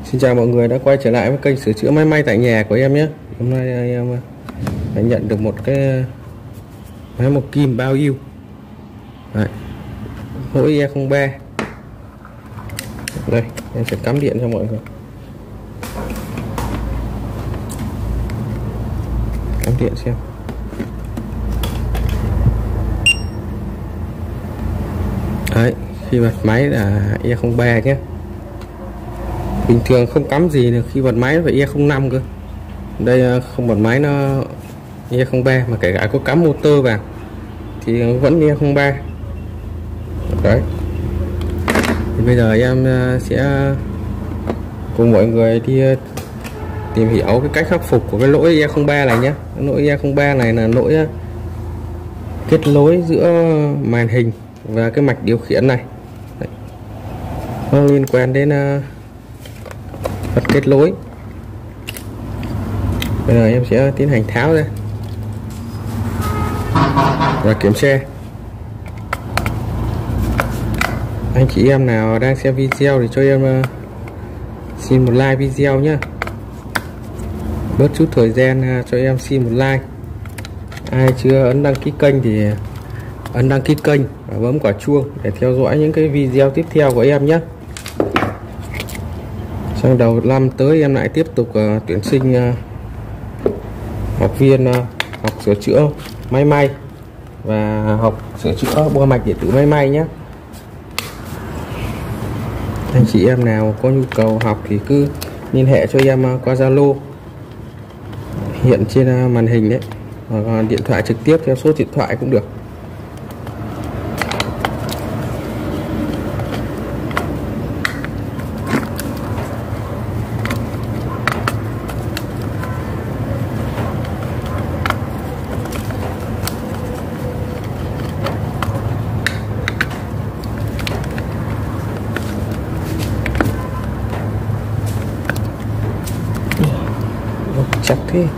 Xin chào mọi người đã quay trở lại với kênh sửa chữa máy may tại nhà của em nhé. Hôm nay em đã nhận được một cái máy một kim bao ưu lỗi E03. Đây em sẽ cắm điện cho mọi người. Cắm điện xem. Đấy, khi bật máy là E03 nhé. Bình thường không cắm gì được, khi bật máy nó phải E05 cơ. Đây không bật máy nó E03, mà kể cả có cắm motor vào thì vẫn E03. Đấy. Thì bây giờ em sẽ cùng mọi người đi tìm hiểu cái cách khắc phục của cái lỗi E03 này nhé. Cái lỗi E03 này là lỗi kết nối giữa màn hình và cái mạch điều khiển này. Đấy. Nó liên quan đến vật kết nối. Bây giờ em sẽ tiến hành tháo ra và kiểm tra. Anh chị em nào đang xem video thì cho em xin một like video nhé. Bớt chút thời gian cho em xin một like. Ai chưa ấn đăng ký kênh thì ấn đăng ký kênh và bấm quả chuông để theo dõi những cái video tiếp theo của em nhé. Sang đầu năm tới em lại tiếp tục tuyển sinh học viên học sửa chữa máy may và học sửa chữa bo mạch điện tử máy may nhé. Anh chị em nào có nhu cầu học thì cứ liên hệ cho em qua Zalo hiện trên màn hình đấy, hoặc điện thoại trực tiếp theo số điện thoại cũng được. Chắc thế.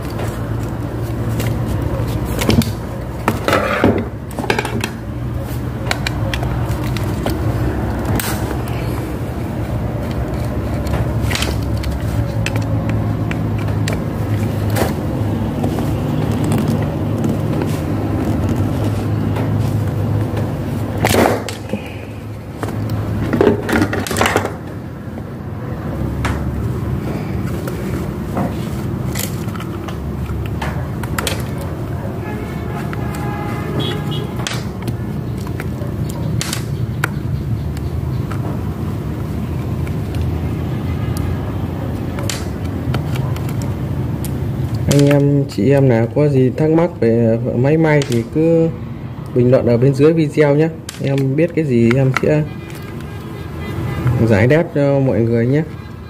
Anh em chị em nào có gì thắc mắc về máy may thì cứ bình luận ở bên dưới video nhé. Em biết cái gì em sẽ giải đáp cho mọi người nhé.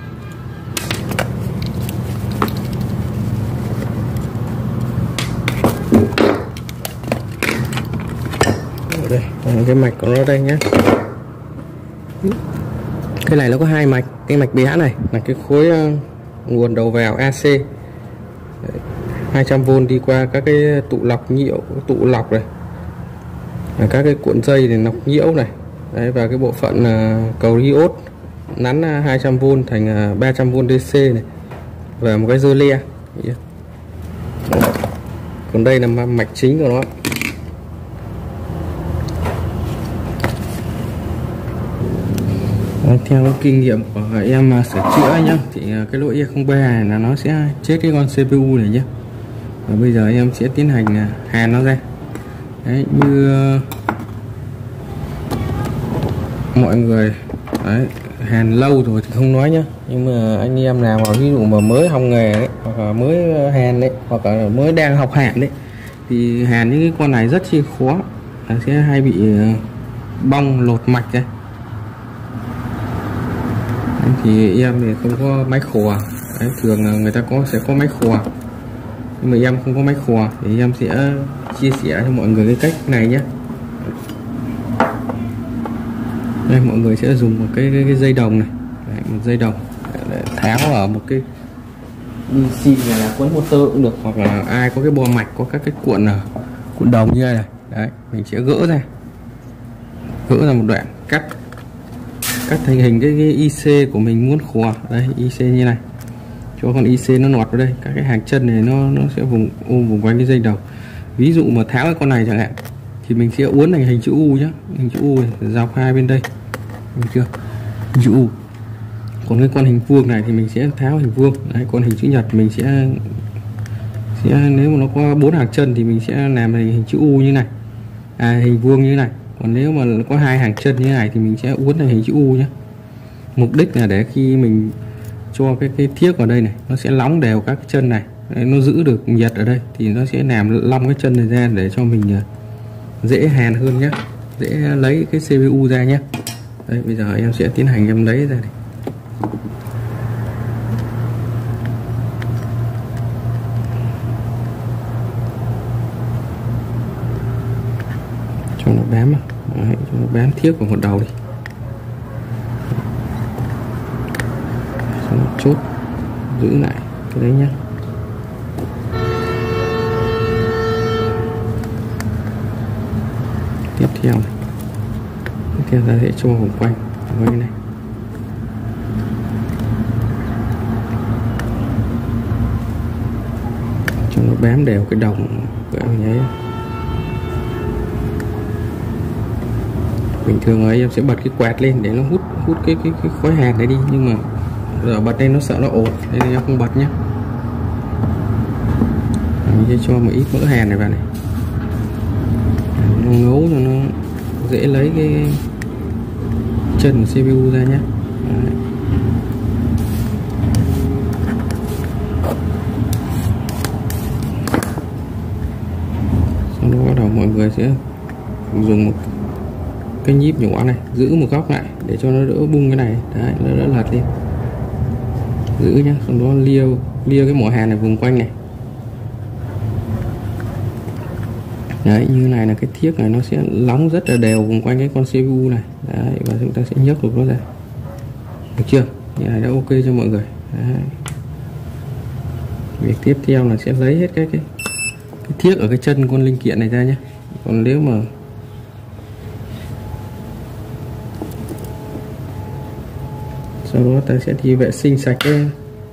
Đây, cái mạch của nó đây nhé. Cái này nó có hai mạch. Cái mạch bé này là cái khối nguồn đầu vào AC 200V đi qua các cái tụ lọc nhiễu, tụ lọc này, các cái cuộn dây để lọc nhiễu này. Đấy, và cái bộ phận cầu diode nắn 200V thành 300V DC này, và một cái dơ le. Còn đây là mạch chính của nó. Theo kinh nghiệm của em sửa chữa nhá, thì cái lỗi E03 này là nó sẽ chết cái con CPU này nhé. Và bây giờ em sẽ tiến hành hàn nó ra. Đấy, như mọi người đấy, hàn lâu rồi thì không nói nhá, nhưng mà anh em nào mà ví dụ mà mới học nghề đấy, hoặc là mới hàn đấy, hoặc là mới đang học hàn đấy, thì hàn những cái con này rất chi khó, sẽ hay bị bong lột mạch ra. Đấy, thì em thì không có máy khò. Đấy, thường người ta sẽ có máy khò, nhưng mà em không có máy khò thì em sẽ chia sẻ cho mọi người cái cách này nhé. Đây, mọi người sẽ dùng một cái dây đồng này. Đấy, một dây đồng để tháo ở một cái DC này, là quấn motor cũng được, hoặc là ai có cái bo mạch có các cái cuộn đồng như này. Đấy, mình sẽ gỡ ra một đoạn, cắt cắt thành hình cái IC của mình muốn khóa đây, IC như này, cho con IC nó nọt vào đây, các cái hàng chân này nó sẽ ôm vùng quanh cái dây đầu. Ví dụ mà tháo cái con này chẳng hạn thì mình sẽ uốn thành hình chữ U nhé, hình chữ U này, dọc hai bên đây, được chưa, hình chữ U. Còn cái con hình vuông này thì mình sẽ tháo hình vuông. Đấy, con hình chữ nhật mình sẽ nếu mà nó có 4 hàng chân thì mình sẽ làm hình chữ U như này, hình vuông như này. Còn nếu mà có 2 hàng chân như này thì mình sẽ uốn thành hình chữ U nhé. Mục đích là để khi mình cho cái thiếc vào đây này, nó sẽ lóng đều các cái chân này. Đấy, nó giữ được nhiệt ở đây thì nó sẽ làm long cái chân này ra để cho mình dễ hàn hơn nhé, dễ lấy cái CPU ra nhé. Đây, bây giờ em sẽ tiến hành em lấy ra này. Cho nó bám vào. Đấy, cho nó bám thiếc vào một đầu đi. Cho nó chốt giữ lại cái đấy nhé. Tiếp theo ta sẽ cho vòng quanh này, cho nó bám đều cái đồng của em nhé. Bình thường ấy em sẽ bật cái quạt lên để nó hút cái khói hàn này đi, nhưng mà giờ bật lên nó sợ nó ồn nên em không bật nhé. Mình sẽ cho một ít mỡ hàn này vào này, nó ngấu cho nó dễ lấy cái chân của CPU ra nhé. Đấy. Sau đó bắt đầu mọi người sẽ dùng một cái nhíp nhỏ này giữ một góc lại để cho nó đỡ bung cái này. Đấy, nó đỡ lật lên, giữ nhá. Sau đó lia cái mỏ hàn này vùng quanh này. Đấy, như này là cái thiếc này nó sẽ lóng rất là đều vùng quanh cái con CPU này. Đấy, và chúng ta sẽ nhấc được nó ra, được chưa? Như này đã ok cho mọi người. Đấy. Việc tiếp theo là sẽ lấy hết cái thiếc ở cái chân con linh kiện này ra nhé. Còn nếu mà sau đó ta sẽ đi vệ sinh sạch cái.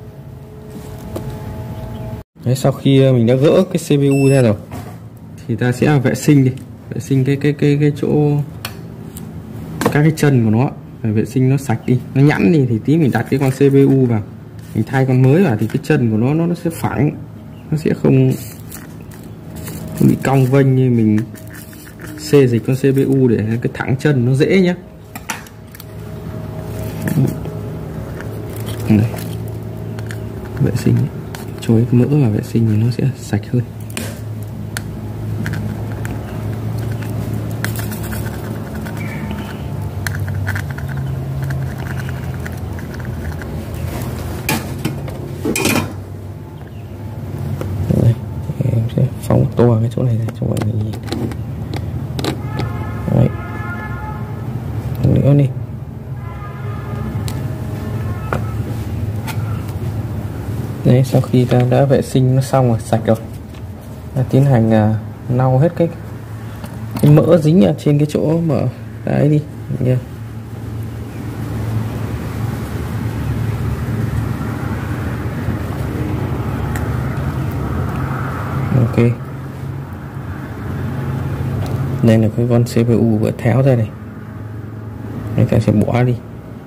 Đấy, sau khi mình đã gỡ cái CPU ra rồi thì ta sẽ vệ sinh đi, vệ sinh cái chỗ các cái chân của nó, phải vệ sinh nó sạch đi, nó nhẵn đi thì tí mình đặt cái con CPU vào, mình thay con mới vào thì cái chân của nó sẽ phẳng, nó sẽ không bị cong vênh như mình xê dịch con CPU để cái thẳng chân nó dễ nhé. Này, vệ sinh cho cái mỡ vào vệ sinh thì nó sẽ sạch hơn. Đây, em sẽ phóng to cái chỗ này ra cho mọi người nhìn. Đấy, nữa đi. Đấy, sau khi ta đã vệ sinh nó xong rồi, sạch rồi, ta tiến hành lau hết cái mỡ dính ở trên cái chỗ mà đấy đi nha. Ok, đây là cái con CPU vừa tháo ra này, chúng ta sẽ bỏ đi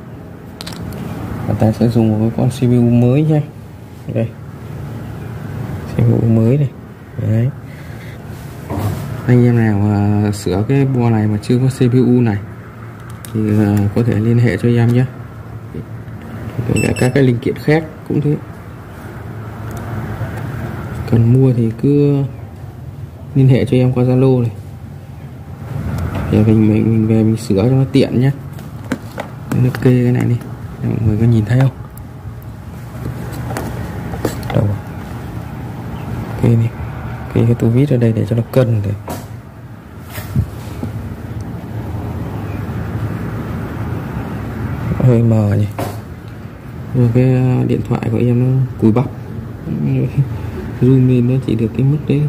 và ta sẽ dùng một cái con CPU mới nha. Đây, CPU mới này. Đấy, anh em nào mà sửa cái bo này mà chưa có CPU này thì có thể liên hệ cho em nhé. Kể cả các cái linh kiện khác cũng thế, cần mua thì cứ liên hệ cho em qua Zalo này để mình về mình sửa cho nó tiện nhé. Nó kê cái này đi, mọi người có nhìn thấy không? Đâu kê đi, kê cái tua vít ở đây để cho nó cân rồi. Hơi mờ nhỉ, rồi cái điện thoại của em nó cùi bắp, zoom lên nó chỉ được cái mức đấy.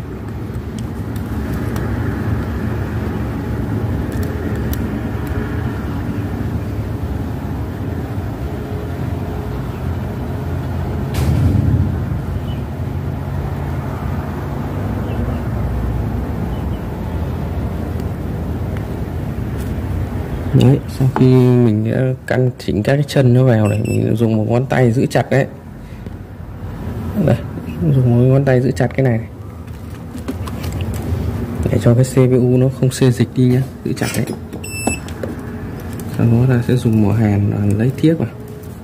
Sau khi mình đã căn chỉnh các cái chân nó vào này, mình dùng một ngón tay giữ chặt đấy. Đây, dùng một ngón tay giữ chặt cái này để cho cái CPU nó không xê dịch đi nhá, giữ chặt đấy. Sau đó ta sẽ dùng mỏ hàn lấy thiếc vào,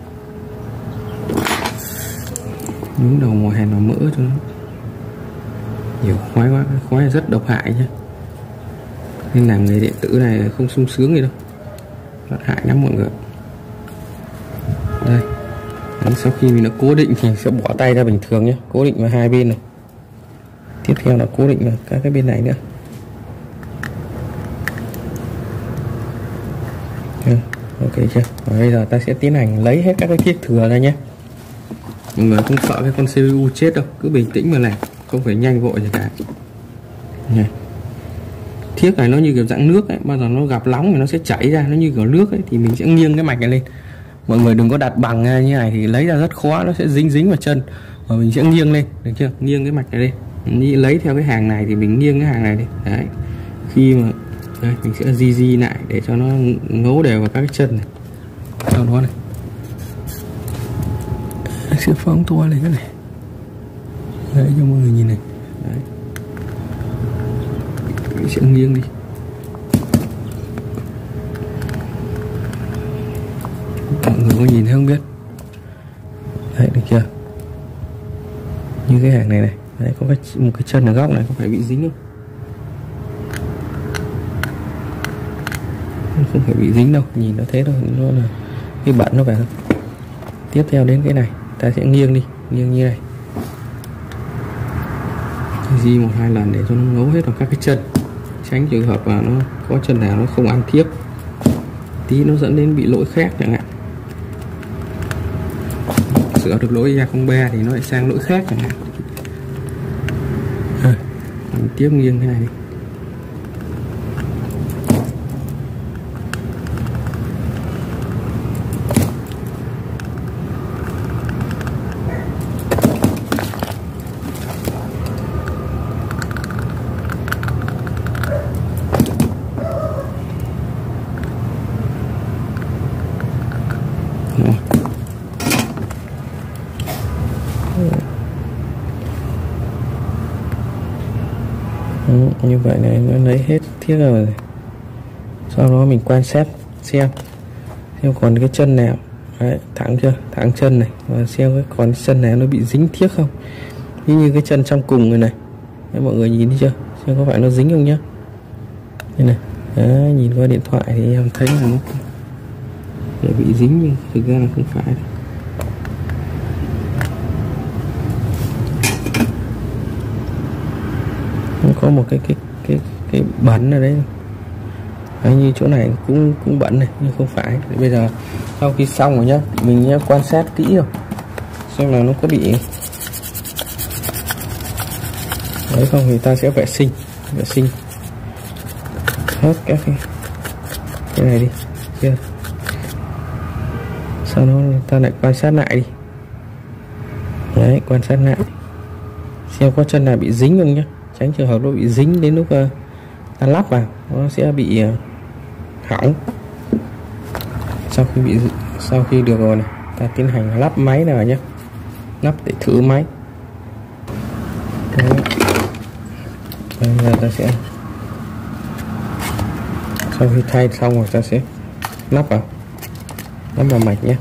nhúng đầu mỏ hàn vào mỡ cho nó nhiều khói quá, khói là rất độc hại nhá, nên làm nghề điện tử này không sung sướng gì đâu, rất hại lắm mọi người. Đây, sau khi mình đã cố định thì sẽ bỏ tay ra bình thường nhé, cố định vào hai bên này. Tiếp theo là cố định vào các cái bên này nữa. Ok chưa? Và bây giờ ta sẽ tiến hành lấy hết các cái thiếc thừa ra nhé. Mọi người không sợ cái con CPU chết đâu, cứ bình tĩnh mà làm, không phải nhanh vội gì cả. Này. Thiếc này nó như kiểu dạng nước ấy, bao giờ nó gặp nóng thì nó sẽ chảy ra, nó như kiểu nước ấy, thì mình sẽ nghiêng cái mạch này lên. Mọi người đừng có đặt bằng như này thì lấy ra rất khó, nó sẽ dính vào chân. Và mình sẽ nghiêng lên, được chưa? Nghiêng cái mạch này lên. Mình lấy theo cái hàng này thì mình nghiêng cái hàng này đi. Đấy. Khi mà đây, mình sẽ di lại để cho nó ngấu đều vào các cái chân này. Sau đó này, mình sẽ phóng to lên cái này. Đấy cho mọi người nhìn này. Đấy. Mình sẽ nghiêng đi. Mọi người có nhìn thấy không biết? Đấy, được chưa? Như cái hàng này này. Đấy, có một cái chân ở góc này có phải bị dính không? Không phải bị dính đâu, nhìn nó thế thôi, nó là cái bẩn nó phải không? Tiếp theo đến cái này, ta sẽ nghiêng đi, nghiêng như này. Di một hai lần để cho nó ngấu hết vào các cái chân, tránh trường hợp là nó có chân nào nó không ăn thiếc, tí nó dẫn đến bị lỗi khác chẳng hạn. Sửa được lỗi A03 thì nó lại sang lỗi khác chẳng hạn. Mình tiếp nghiêng cái này đi. Như vậy này nó lấy hết thiếc rồi. Sau đó mình quan sát xem còn cái chân nào. Đấy, thẳng chưa, thẳng chân này, và xem cái còn chân nào nó bị dính thiếc không, như cái chân trong cùng này này. Đấy, mọi người nhìn thấy chưa, xem có phải nó dính không nhá. Đây này. Đấy, nhìn qua điện thoại thì em thấy là nó để bị dính nhưng thực ra là không phải. Nó có một cái bẩn ở đấy. Đấy, như chỗ này cũng bẩn này nhưng không phải. Thì bây giờ sau khi xong rồi nhá, mình nhá, quan sát kỹ rồi xem là nó có bị đấy không, thì ta sẽ vệ sinh hết các cái này đi chưa. Sau đó ta lại quan sát lại đi. Đấy, quan sát lại xem có chân nào bị dính không nhá, tránh trường hợp nó bị dính đến lúc ta lắp vào nó sẽ bị hỏng. Sau khi được rồi này, ta tiến hành lắp máy nào nhé, lắp để thử máy. Đấy. Bây giờ ta sẽ sau khi thay xong rồi ta sẽ lắp vào mạch nhé.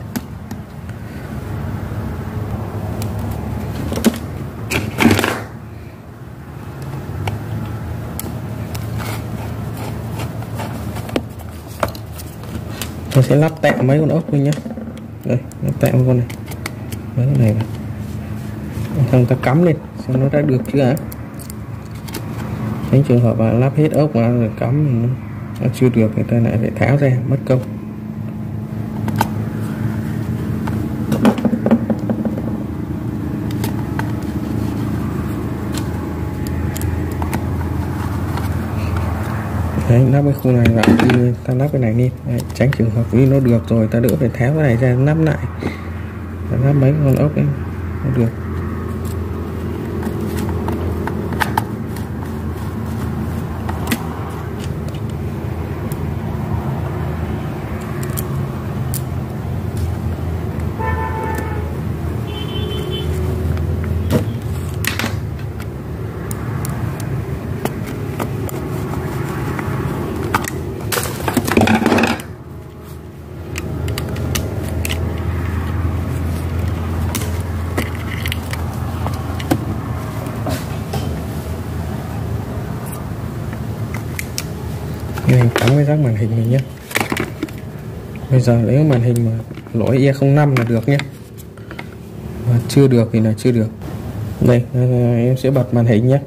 Tôi sẽ lắp tạm mấy con ốc thôi nhé. Đây, lắp tạm con này, mấy cái này vào. Xong ta cắm lên xem nó đã được chưa hả. Tránh trường hợp mà lắp hết ốc mà rồi cắm nó chưa được thì ta lại phải tháo ra, mất công. Đấy, lắp cái khu này lại thì ta lắp cái này đi. Đấy, tránh trường hợp như nó được rồi ta đỡ phải tháo cái này ra lắp lại, lắp mấy con ốc ấy nó được. thắng cái rắc màn hình mình nhé. Bây giờ lấy màn hình mà lỗi E05 là được nhé, mà chưa được thì là chưa được. Đây em sẽ bật màn hình nhé.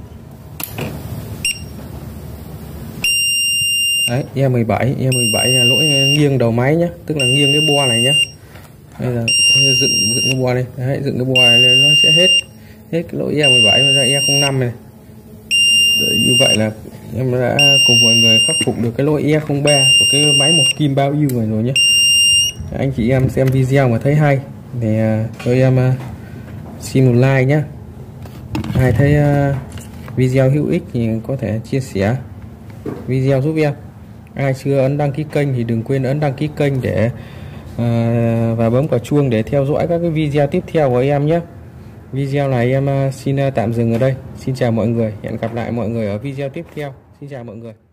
Đấy, E17 là lỗi nghiêng đầu máy nhé, tức là nghiêng cái bo này nhé. Đây là dựng cái bo này. Đấy, dựng cái bo này nó sẽ hết cái lỗi E17 và ra E05 này. Đấy, như vậy là em đã cùng mọi người khắc phục được cái lỗi E03 của cái máy một kim bao ưu này rồi nhé. Anh chị em xem video mà thấy hay thì cho em xin một like nhé. Ai thấy video hữu ích thì có thể chia sẻ video giúp em. Ai chưa ấn đăng ký kênh thì đừng quên ấn đăng ký kênh để và bấm vào chuông để theo dõi các cái video tiếp theo của em nhé. Video này em xin tạm dừng ở đây. Xin chào mọi người, hẹn gặp lại mọi người ở video tiếp theo. Xin chào mọi người.